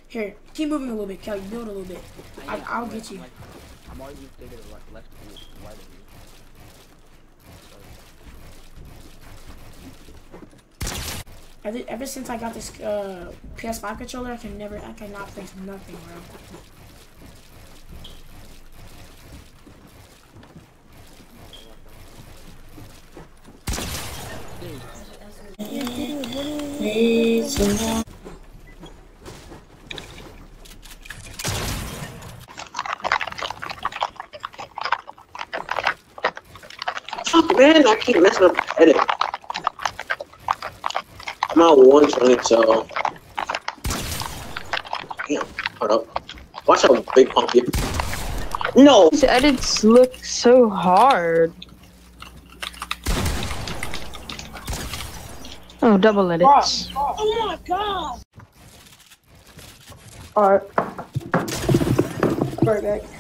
Here, keep moving a little bit, Kelly. Build a little bit. I'll get you. I'm already to the left of you, right of you. Ever since I got this PS5 controller, I cannot play nothing, bro. Fuck, man, I keep messing up the edit. I'm at 120, so. Damn, hold up. Watch how big pump you. No! These edits look so hard. Oh, double edits. Oh my god! Alright. Right back.